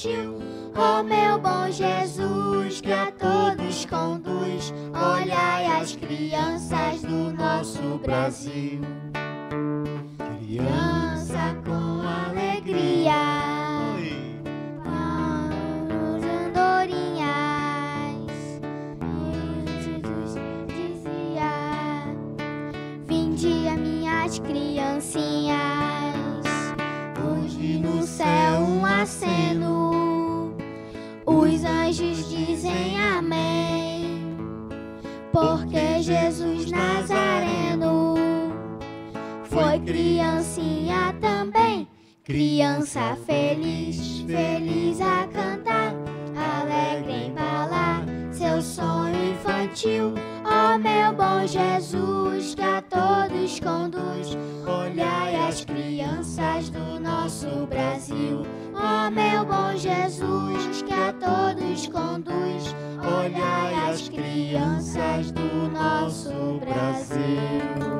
infantil. Ó meu bom Jesus, que a todos conduz, olhai as crianças do nosso Brasil. Criança com alegria, as andorinhas, Jesus dizia: vinde a minhas criancinhas, hoje no céu um aceno, os anjos dizem amém, porque Jesus Nazareno foi criancinha também. Criança feliz, feliz a cantar, alegre em embalar seu sonho infantil. Ó meu bom Jesus, que a todos conduz, olhai as crianças do nosso Brasil. Ó meu bom Jesus, que a todos conduz, olhai as crianças do nosso Brasil.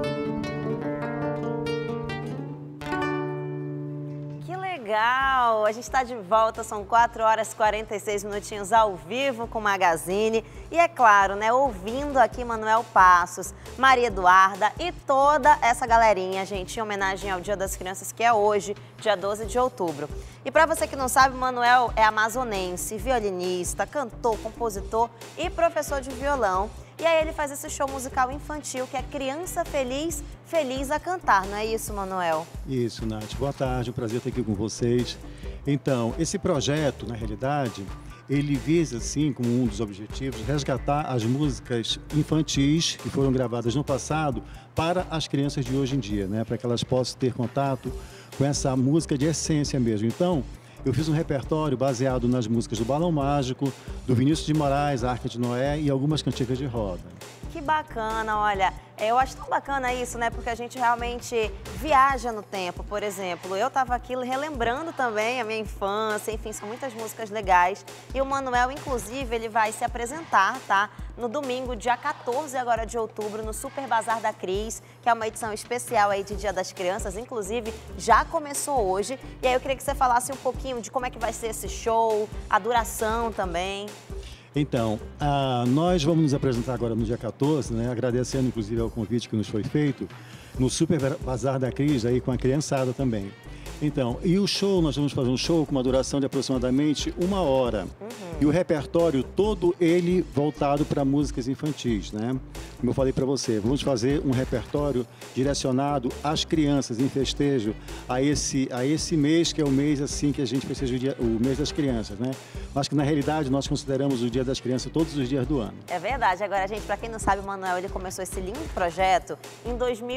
Legal! A gente está de volta, são 4 horas e 46 minutinhos ao vivo com o Magazine. E é claro, né, ouvindo aqui Manuel Passos, Maria Eduarda e toda essa galerinha, gente, em homenagem ao Dia das Crianças, que é hoje, dia 12 de outubro. E para você que não sabe, Manuel é amazonense, violinista, cantor, compositor e professor de violão. E aí ele faz esse show musical infantil que é Criança Feliz, Feliz a Cantar, não é isso, Manuel? Isso, Nath. Boa tarde, um prazer estar aqui com vocês. Então, esse projeto, na realidade, ele visa, assim, como um dos objetivos, resgatar as músicas infantis que foram gravadas no passado para as crianças de hoje em dia, né? Para que elas possam ter contato com essa música de essência mesmo. Então, eu fiz um repertório baseado nas músicas do Balão Mágico, do Vinícius de Moraes, Arca de Noé e algumas cantigas de roda. Que bacana, olha, eu acho tão bacana isso, né? Porque a gente realmente viaja no tempo, por exemplo. Eu estava aqui relembrando também a minha infância, enfim, são muitas músicas legais. E o Manuel, inclusive, ele vai se apresentar, tá? No domingo, dia 14 agora de outubro, no Super Bazar da Cris, que é uma edição especial aí de Dia das Crianças, inclusive já começou hoje. E aí eu queria que você falasse um pouquinho de como é que vai ser esse show, a duração também. Então, nós vamos nos apresentar agora no dia 14, né, agradecendo inclusive ao convite que nos foi feito, no Super Bazar da Cris, aí com a criançada também. Então, e o show, nós vamos fazer um show com uma duração de aproximadamente 1 hora. E o repertório todo ele voltado para músicas infantis, né? Como eu falei para você, vamos fazer um repertório direcionado às crianças em festejo a esse mês, que é o mês assim que a gente festeja o mês das crianças, né? Mas que na realidade nós consideramos o Dia das Crianças todos os dias do ano. É verdade. Agora, gente, para quem não sabe, o Manuel, ele começou esse lindo projeto em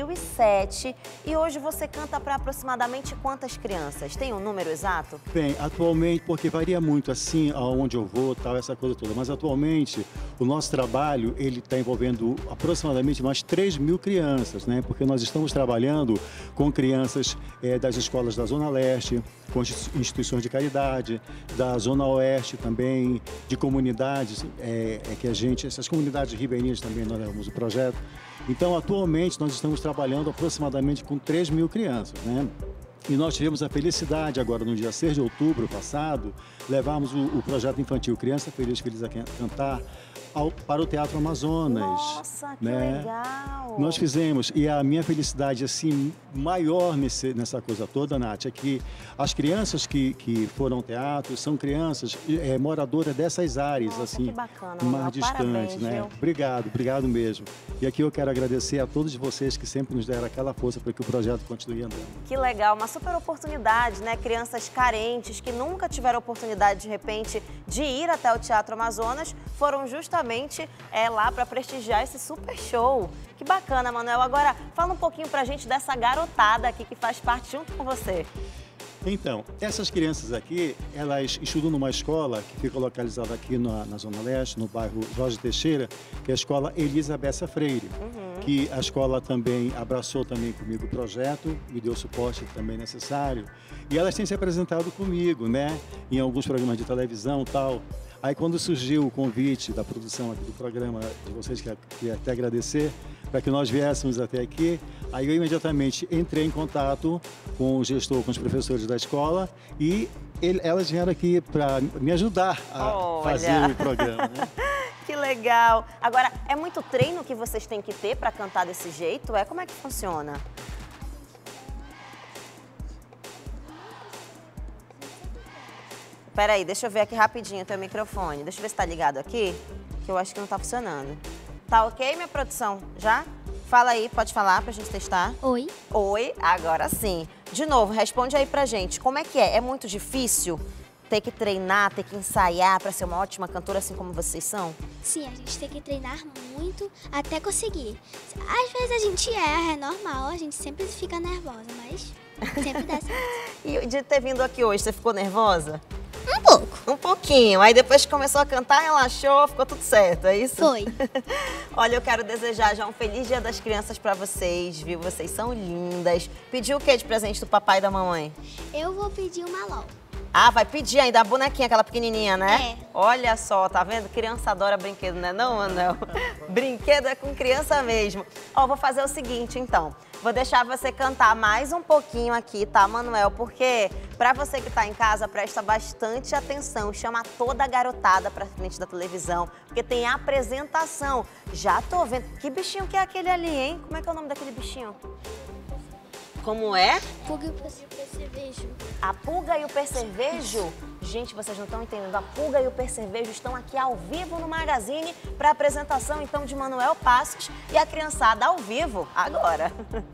2007 e hoje você canta para aproximadamente quantas crianças? Tem um número exato? Bem, atualmente, porque varia muito assim, aonde eu vou, tal, essa coisa toda, mas atualmente o nosso trabalho, ele está envolvendo aproximadamente mais 3.000 crianças, né? Porque nós estamos trabalhando com crianças das escolas da Zona Leste, com instituições de caridade, da Zona Oeste também, de comunidades, essas comunidades ribeirinhas também nós levamos o projeto. Então, atualmente, nós estamos trabalhando aproximadamente com 3.000 crianças, né? E nós tivemos a felicidade agora, no dia 6 de outubro passado, levarmos o projeto infantil Criança Feliz, Feliz a Cantar para o Teatro Amazonas. Nossa, que né? legal! Nós fizemos, e a minha felicidade assim, maior nessa coisa toda, Nath, é que as crianças que foram ao teatro são crianças moradoras dessas áreas, Nossa, assim, que bacana, mais distantes, parabéns, né? viu? Obrigado mesmo. E aqui eu quero agradecer a todos vocês que sempre nos deram aquela força para que o projeto continue andando. Que legal, uma super oportunidade, né? Crianças carentes que nunca tiveram oportunidade, de repente, de ir até o Teatro Amazonas, foram justamente lá para prestigiar esse super show. Que bacana, Manuel. Agora, fala um pouquinho pra gente dessa garotada aqui que faz parte junto com você. Então, essas crianças aqui, elas estudam numa escola que fica localizada aqui na Zona Leste, no bairro Jorge Teixeira, que é a escola Elisa Bessa Freire, que a escola também abraçou também comigo o projeto, me deu o suporte também necessário. E elas têm se apresentado comigo, né? Em alguns programas de televisão e tal. Aí quando surgiu o convite da produção aqui do programa de vocês, que até agradecer, para que nós viéssemos até aqui, aí eu imediatamente entrei em contato com o gestor, com os professores da escola e elas vieram aqui para me ajudar a fazer o programa, né? Que legal! Agora, é muito treino que vocês têm que ter para cantar desse jeito? Como é que funciona? Peraí, deixa eu ver aqui rapidinho o teu microfone. Deixa eu ver se tá ligado aqui, que eu acho que não tá funcionando. Tá ok, minha produção? Já? Fala aí, pode falar pra gente testar. Oi. Oi, agora sim. De novo, responde aí pra gente. Como é que é? É muito difícil ter que treinar, ter que ensaiar pra ser uma ótima cantora assim como vocês são? Sim, a gente tem que treinar muito até conseguir. Às vezes a gente erra, é normal, a gente sempre fica nervosa, mas sempre dá certo. E de ter vindo aqui hoje, você ficou nervosa? Um pouco. Um pouquinho. Aí depois que começou a cantar, relaxou, ficou tudo certo, é isso? Foi. Olha, eu quero desejar já um feliz Dia das Crianças pra vocês, viu? Vocês são lindas. Pediu o que de presente do papai e da mamãe? Eu vou pedir uma LOL. Ah, vai pedir ainda a bonequinha, aquela pequenininha, né? É. Olha só, tá vendo? Criança adora brinquedo, né não, Manuel? Brinquedo é com criança mesmo. Ó, vou fazer o seguinte, então. Vou deixar você cantar mais um pouquinho aqui, tá, Manuel? Porque pra você que tá em casa, presta bastante atenção. Chama toda a garotada pra frente da televisão, porque tem apresentação. Já tô vendo. Que bichinho que é aquele ali, hein? Como é que é o nome daquele bichinho? Como é? Pulga e o percevejo. A Pulga e o Percevejo? Gente, vocês não estão entendendo. A Pulga e o Percevejo estão aqui ao vivo no Magazine para a apresentação, então, de Manuel Passos e a criançada ao vivo, agora.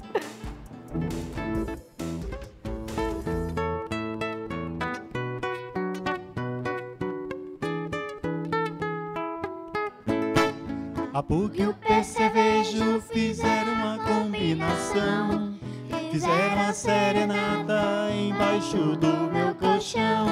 A Pulga e o Percevejo fizeram uma combinação. Fizeram a serenata embaixo do meu colchão.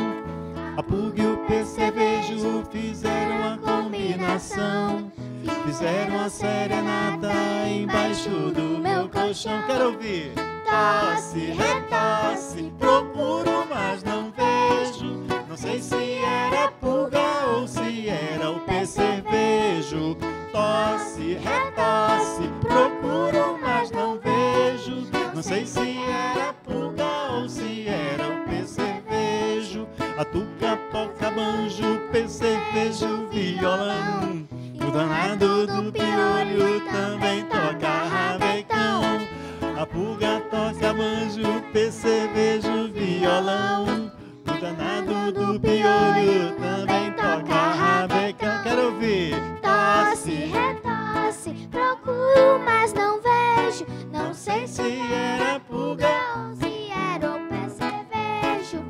A Pulga e o Percevejo fizeram uma combinação. Fizeram a serenata embaixo do meu colchão. Quero ouvir. Tosse, retosse, procuro, mas não vejo. Não sei se era a Pulga ou se era o Percevejo. Tosse, retosse, procuro, mas não vejo. Não sei se era a Pulga ou se era o Percevejo. A tuca toca banjo, percevejo, violão. O danado do piolho também toca rabecão. A Pulga toca banjo, percevejo, violão. O danado do piolho também toca rabecão. Quero ouvir. Tosse, retosse, procuro, mas não vejo. Não sei se era a Pulga ou se era o percevejo.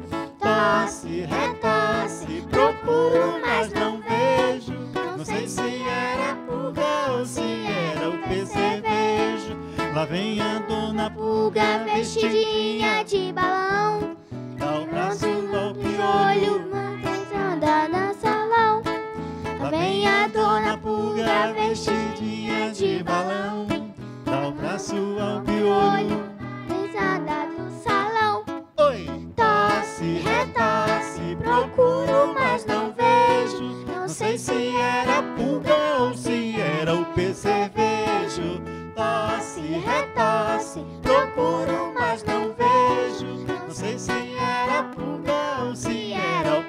Tosse, retosse, procuro, mas não vejo. Não sei se era a Pulga ou se era o Percevejo. Lá vem a dona Pulga Vestidinha de balão, dá o braço ao piolho. olho anda no salão. Lá vem a dona Pulga vestidinha de balão, dá o braço ao piolho. Risada do salão. Oi! Tosse, retosse, procuro, mas não vejo. Não sei se era a Pulga ou se era o Percevejo. Tosse, retosse, procuro, mas não vejo. Não sei se era a Pulga ou se era o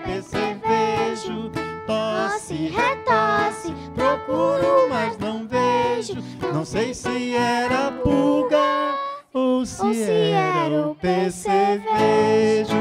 Percevejo. Tosse, retosse, procuro, mas não vejo. Não sei se era a Pulga ou se era o Percevejo.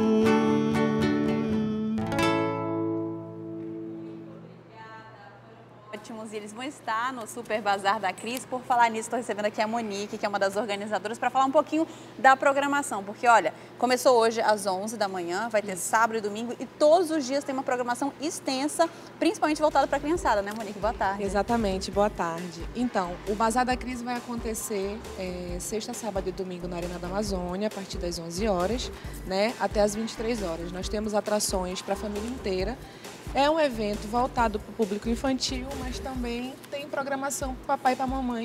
Ótimos, e eles vão estar no Super Bazar da Cris. Por falar nisso, estou recebendo aqui a Monique, que é uma das organizadoras, para falar um pouquinho da programação. Porque, olha, começou hoje às 11 da manhã, vai ter sábado e domingo, e todos os dias tem uma programação extensa, principalmente voltada para a criançada, né, Monique? Boa tarde. Exatamente, boa tarde. Então, o Bazar da Cris vai acontecer sexta, sábado e domingo na Arena da Amazônia, a partir das 11 horas, né, até as 23 horas. Nós temos atrações para a família inteira. É um evento voltado para o público infantil, mas também tem programação para o papai e para a mamãe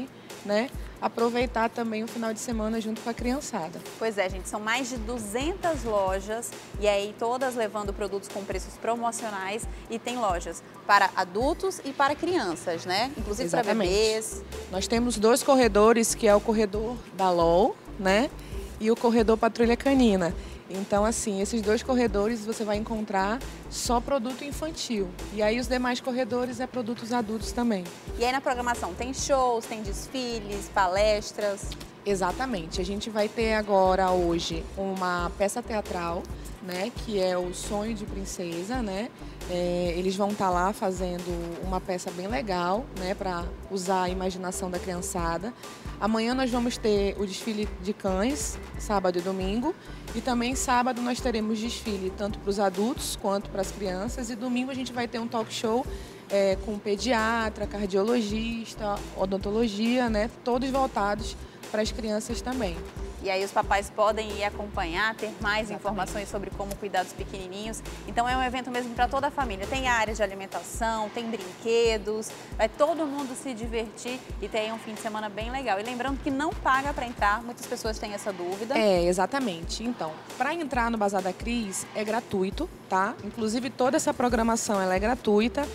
né, aproveitar também o final de semana junto com a criançada. Pois é, gente, são mais de 200 lojas e aí todas levando produtos com preços promocionais e tem lojas para adultos e para crianças, né? Inclusive para bebês. Nós temos 2 corredores, que é o corredor da LOL, né, e o corredor Patrulha Canina. Então, assim, esses 2 corredores você vai encontrar só produto infantil. E aí os demais corredores é produtos adultos também. E aí na programação tem shows, tem desfiles, palestras? Exatamente. A gente vai ter agora, hoje, uma peça teatral, né, que é o Sonho de Princesa, né? Eles vão estar lá fazendo uma peça bem legal, né, para usar a imaginação da criançada. Amanhã nós vamos ter o desfile de cães, sábado e domingo. E também sábado nós teremos desfile tanto para os adultos quanto para as crianças. E domingo a gente vai ter um talk show com pediatra, cardiologista, odontologia, né, todos voltados para as crianças também. E aí os papais podem ir acompanhar, ter mais informações sobre como cuidar dos pequenininhos. Então é um evento mesmo para toda a família. Tem área de alimentação, tem brinquedos, vai todo mundo se divertir e ter aí um fim de semana bem legal. E lembrando que não paga para entrar, muitas pessoas têm essa dúvida. Exatamente. Então, para entrar no Bazar da Cris é gratuito, tá? Inclusive toda essa programação ela é gratuita.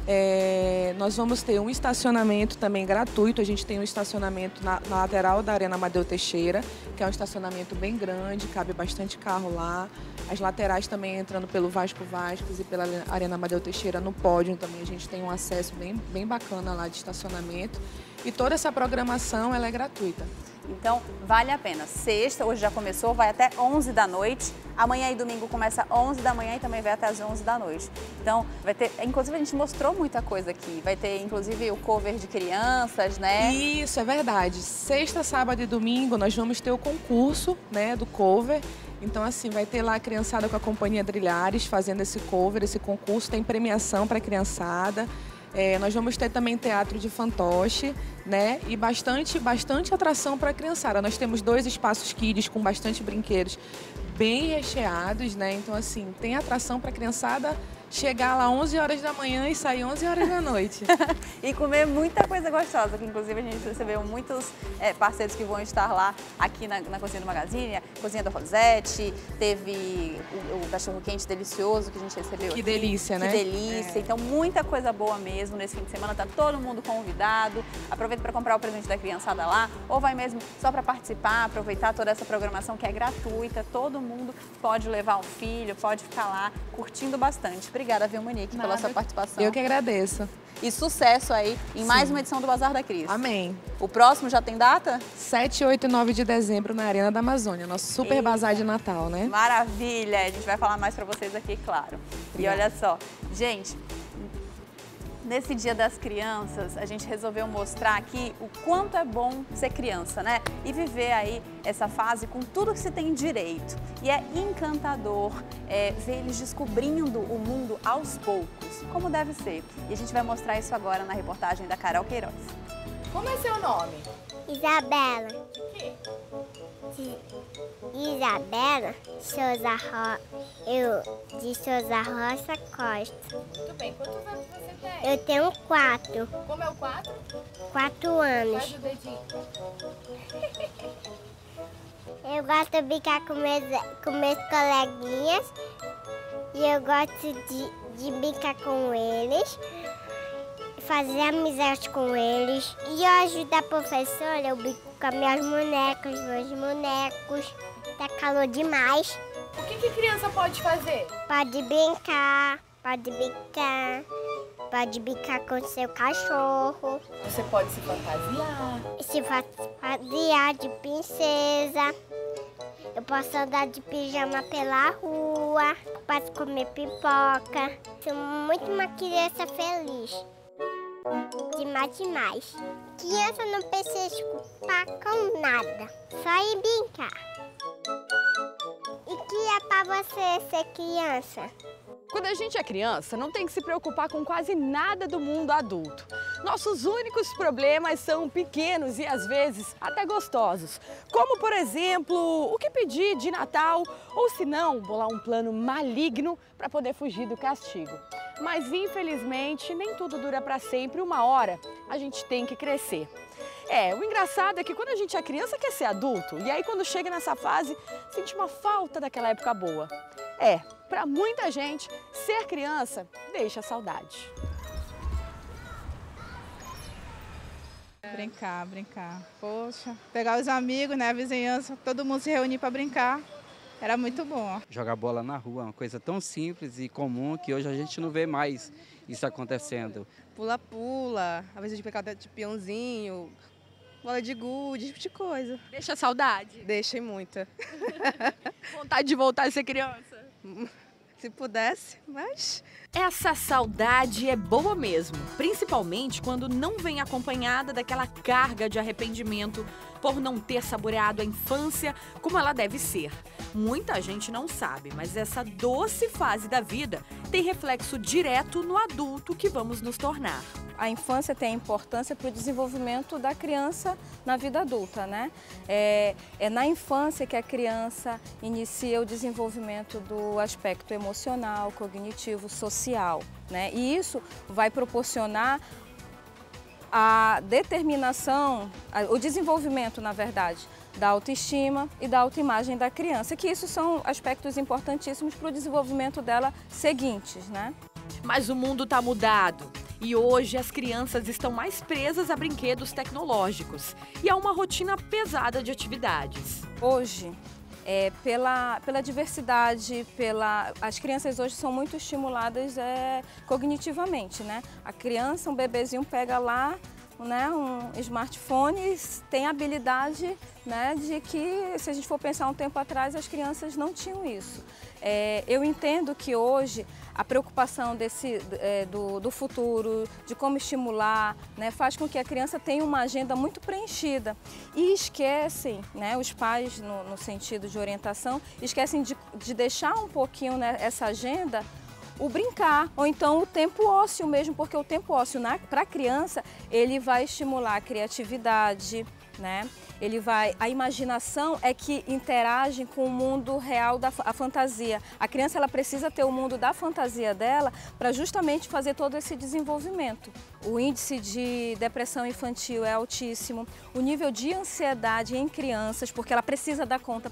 Nós vamos ter um estacionamento também gratuito. A gente tem um estacionamento na lateral da Arena Amadeu Teixeira, que é um estacionamento bem grande, cabe bastante carro lá. As laterais também entrando pelo Vasco Vascos e pela Arena Amadeu Teixeira no pódio também a gente tem um acesso bem bacana lá de estacionamento. E toda essa programação ela é gratuita. Então, vale a pena. Sexta, hoje já começou, vai até 11 da noite. Amanhã e domingo começa 11 da manhã e também vai até as 11 da noite. Então, vai ter... Inclusive, a gente mostrou muita coisa aqui. Vai ter, inclusive, o cover de crianças, né? Isso, é verdade. Sexta, sábado e domingo nós vamos ter o concurso, né, do cover. Então, assim, vai ter lá a criançada com a Companhia Drilhares fazendo esse cover, esse concurso. Tem premiação para a criançada. Nós vamos ter também teatro de fantoche, né? E bastante atração para a criançada. Nós temos 2 espaços kids com bastante brinquedos bem recheados, né? Então, assim, tem atração para a criançada chegar lá 11 horas da manhã e sair 11 horas da noite. E comer muita coisa gostosa, que inclusive a gente recebeu muitos parceiros que vão estar lá aqui na Cozinha do Magazine, a Cozinha da Rosete, teve o cachorro-quente delicioso que a gente recebeu aqui. Que delícia, né? Que delícia. Então, muita coisa boa mesmo nesse fim de semana, tá todo mundo convidado. Aproveita para comprar o presente da criançada lá, ou vai mesmo só para participar, aproveitar toda essa programação que é gratuita, todo mundo pode levar um filho, pode ficar lá curtindo bastante. Obrigada, viu, Monique, pela sua participação. Eu que agradeço. E sucesso aí em mais uma edição do Bazar da Cris. Amém. O próximo já tem data? 7, 8 e 9 de dezembro na Arena da Amazônia, nosso super bazar de Natal, né? Maravilha! A gente vai falar mais pra vocês aqui, claro. E olha só, gente, nesse Dia das Crianças, a gente resolveu mostrar aqui o quanto é bom ser criança, né? E viver aí essa fase com tudo que se tem direito. E é encantador ver eles descobrindo o mundo aos poucos, como deve ser. E a gente vai mostrar isso agora na reportagem da Carol Queiroz. Como é seu nome? Isabela. Que? Isabela de Souza Roça Costa. Muito bem. Quantos anos você tem? Eu tenho 4. Como é o 4? 4 anos. Faz o dedinho. Eu gosto de brincar com meus coleguinhas e eu gosto de brincar com eles, fazer amizade com eles. E eu ajudo a professora, eu brinco com as minhas bonecas, meus bonecos. Tá calor demais. O que criança pode fazer? Pode brincar, pode brincar com seu cachorro. Você pode se fantasiar. Se fantasiar de princesa. Eu posso andar de pijama pela rua. Posso comer pipoca. Sou muito uma criança feliz. Demais. Criança não precisa se preocupar com nada. Só ir brincar. E que é pra você ser criança? Quando a gente é criança, não tem que se preocupar com quase nada do mundo adulto. Nossos únicos problemas são pequenos e, às vezes, até gostosos. Como, por exemplo, o que pedir de Natal ou, se não, bolar um plano maligno para poder fugir do castigo. Mas, infelizmente, nem tudo dura para sempre. Uma hora, a gente tem que crescer. O engraçado é que quando a gente é criança quer ser adulto, e aí quando chega nessa fase, sente uma falta daquela época boa. Para muita gente, ser criança deixa saudade. Brincar. Poxa, pegar os amigos, né, a vizinhança, todo mundo se reunir para brincar. Era muito bom. Jogar bola na rua, uma coisa tão simples e comum que hoje a gente não vê mais isso acontecendo. Pula-pula, às vezes pegar de peãozinho, bola de gude, esse tipo de coisa. Deixa saudade? Deixa muita. Vontade de voltar a ser criança? Se pudesse, mas... Essa saudade é boa mesmo, principalmente quando não vem acompanhada daquela carga de arrependimento por não ter saboreado a infância como ela deve ser. Muita gente não sabe, mas essa doce fase da vida tem reflexo direto no adulto que vamos nos tornar. A infância tem importância para o desenvolvimento da criança na vida adulta, né? É na infância que a criança inicia o desenvolvimento do aspecto emocional, cognitivo, social, né? E isso vai proporcionar a determinação, o desenvolvimento, na verdade, da autoestima e da autoimagem da criança, que isso são aspectos importantíssimos para o desenvolvimento dela seguintes, né? Mas o mundo está mudado. E hoje as crianças estão mais presas a brinquedos tecnológicos e a uma rotina pesada de atividades. Hoje, pela diversidade, as crianças hoje são muito estimuladas cognitivamente, né? A criança, um bebezinho pega lá, né, um smartphone, tem habilidade, né, de que, se a gente for pensar um tempo atrás, as crianças não tinham isso. Eu entendo que hoje a preocupação do futuro, de como estimular, né, faz com que a criança tenha uma agenda muito preenchida e esquecem, né, os pais, no sentido de orientação, esquecem de deixar um pouquinho, né, essa agenda, o brincar, ou então o tempo ósseo mesmo, porque o tempo ósseo para a criança, ele vai estimular a criatividade, né? A imaginação é que interage com o mundo real a fantasia. A criança, ela precisa ter o mundo da fantasia dela para justamente fazer todo esse desenvolvimento. O índice de depressão infantil é altíssimo, o nível de ansiedade em crianças, porque ela precisa dar conta.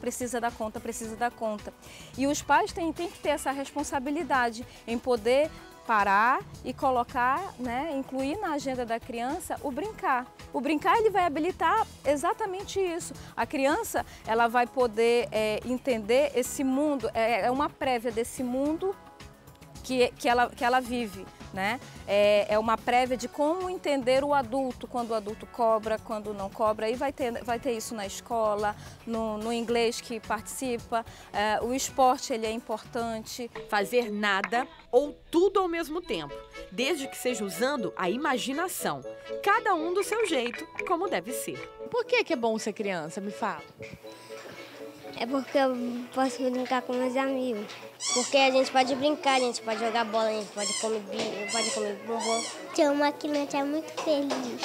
E os pais têm que ter essa responsabilidade em poder parar e colocar, né, incluir na agenda da criança o brincar. O brincar, ele vai habilitar exatamente isso. A criança, ela vai poder entender esse mundo, é uma prévia desse mundo que ela vive, né? É uma prévia de como entender o adulto, quando o adulto cobra, quando não cobra. Aí vai ter isso na escola, no inglês que participa, o esporte, ele é importante. Fazer nada ou tudo ao mesmo tempo, desde que seja usando a imaginação, cada um do seu jeito, como deve ser. Por que é bom ser criança? Me fala. É porque eu posso brincar com meus amigos. Porque a gente pode brincar, a gente pode jogar bola, a gente pode comer bombom. Ser uma criança é muito feliz.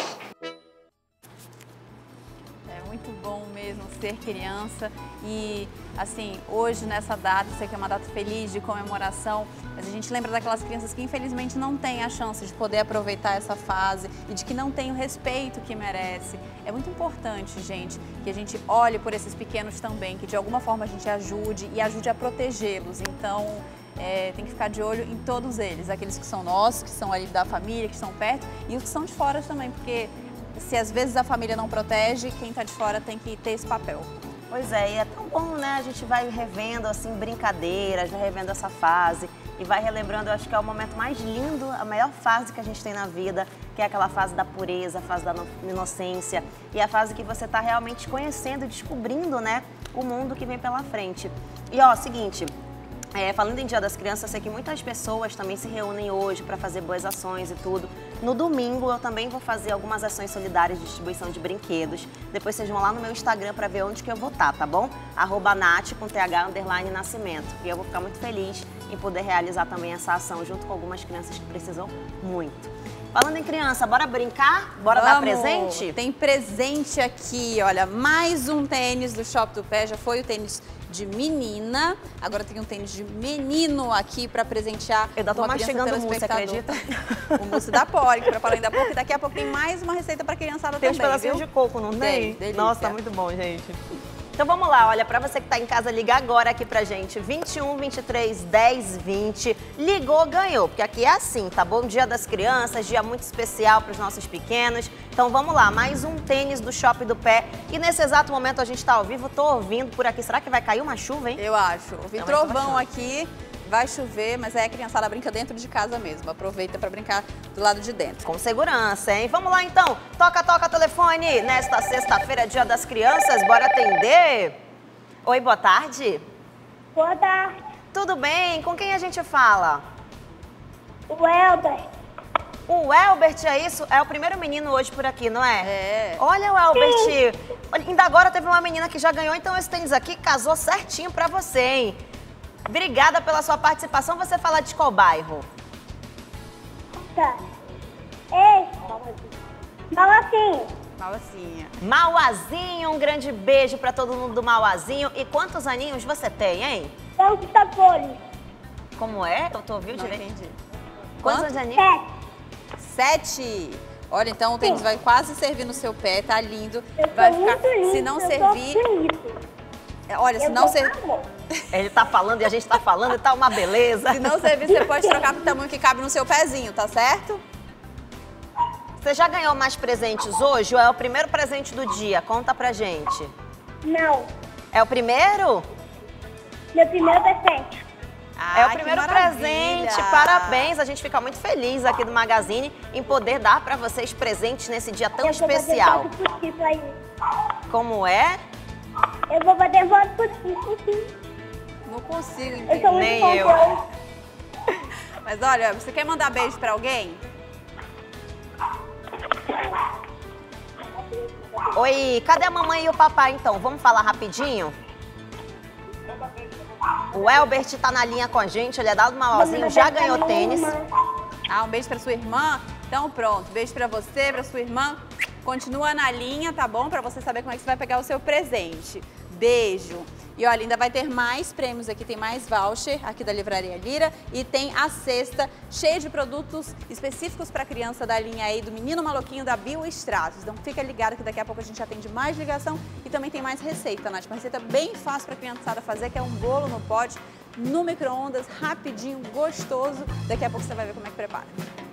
É muito bom mesmo ser criança e, assim, hoje nessa data, sei que é uma data feliz de comemoração, mas a gente lembra daquelas crianças que infelizmente não têm a chance de poder aproveitar essa fase e de que não tem o respeito que merece. É muito importante, gente, que a gente olhe por esses pequenos também, que de alguma forma a gente ajude e ajude a protegê-los. Então, tem que ficar de olho em todos eles, aqueles que são nossos, que são ali da família, que estão perto, e os que são de fora também, porque se às vezes a família não protege, quem está de fora tem que ter esse papel. Pois é, e é tão bom, né? A gente vai revendo, assim, brincadeiras, vai revendo essa fase e vai relembrando, eu acho que é o momento mais lindo, a melhor fase que a gente tem na vida, que é aquela fase da pureza, a fase da inocência e a fase que você está realmente conhecendo e descobrindo, né, o mundo que vem pela frente. E, ó, seguinte... falando em Dia das Crianças, eu sei que muitas pessoas também se reúnem hoje para fazer boas ações e tudo. No domingo eu também vou fazer algumas ações solidárias de distribuição de brinquedos. Depois vocês vão lá no meu Instagram para ver onde que eu vou estar, tá bom? @Nath_Nascimento. E eu vou ficar muito feliz em poder realizar também essa ação junto com algumas crianças que precisam muito. Falando em criança, bora brincar? Bora dar presente? Tem presente aqui, olha, mais um tênis do Shop do Pé, já foi o tênis de menina. Agora tem um tênis de menino aqui para presentear. Eu ainda tô mastigando mousse, acredita? O mousse da Poli, que preparou ainda há pouco. E daqui a pouco tem mais uma receita para criançada também, Tem uns pedacinhos de coco, não tem? Delícia. Nossa, tá muito bom, gente. Então vamos lá, olha, para você que está em casa, liga agora aqui pra gente, 21 23 10 20, ligou, ganhou, porque aqui é assim, tá bom? Dia das Crianças, dia muito especial para os nossos pequenos. Então vamos lá, mais um tênis do Shopping do Pé. E nesse exato momento a gente está ao vivo, tô ouvindo por aqui. Será que vai cair uma chuva, hein? Eu acho. Ouvi trovão aqui. Vai chover, mas aí a criançada brinca dentro de casa mesmo. Aproveita para brincar do lado de dentro. Com segurança, hein? Vamos lá, então. Toca, toca, telefone. Nesta sexta-feira, Dia das Crianças, bora atender. Oi, boa tarde. Boa tarde. Tudo bem? Com quem a gente fala? O Elber. O Elbert, é isso? É o primeiro menino hoje por aqui, não é? É. Olha o Elbert. Olha, ainda agora teve uma menina que já ganhou, então esse tênis aqui casou certinho pra você, hein? Obrigada pela sua participação. Você fala de qual bairro? Tá. Ei, Mauazinho. Mauazinha. Mauazinho, um grande beijo pra todo mundo do Mauazinho. E quantos aninhos você tem, hein? Então, que tá Poli. Como é? Eu tô ouvindo Não direito. entendi. Quantos aninhos? 7. Olha, então o tênis vai quase servir no seu pé, tá lindo. Eu Vai tô ficar, muito lindo. se não eu servir, tô bonito. olha, se Eu não tô servir, amor. Ele tá falando e a gente tá falando e tá uma beleza. se não servir, você pode trocar pro tamanho que cabe no seu pezinho, tá certo? Você já ganhou mais presentes hoje ou é o primeiro presente do dia? Conta pra gente. Não, É o primeiro? meu primeiro presente. É o que primeiro maravilha. presente, parabéns. A gente fica muito feliz aqui do Magazine em poder dar pra vocês presentes nesse dia tão Eu vou especial. bater foto possível aí. Como é? Eu vou bater foto possível. Não consigo Eu sou muito Nem eu. confiante. Mas olha, você quer mandar beijo pra alguém? Oi, cadê a mamãe e o papai então? Vamos falar rapidinho? O Elbert tá na linha com a gente, ele é dado Mauazinho, já ganhou tênis. Ah, um beijo pra sua irmã? Então pronto, beijo pra você, pra sua irmã. Continua na linha, tá bom? Pra você saber como é que você vai pegar o seu presente. Beijo. E olha, ainda vai ter mais prêmios aqui, tem mais voucher aqui da Livraria Lira e tem a cesta cheia de produtos específicos para criança da linha aí do Menino Maloquinho da Biostratos. Então fica ligado que daqui a pouco a gente atende mais ligação e também tem mais receita, Nath. Uma receita bem fácil para a criançada fazer, que é um bolo no pote, no micro-ondas, rapidinho, gostoso. Daqui a pouco você vai ver como é que prepara.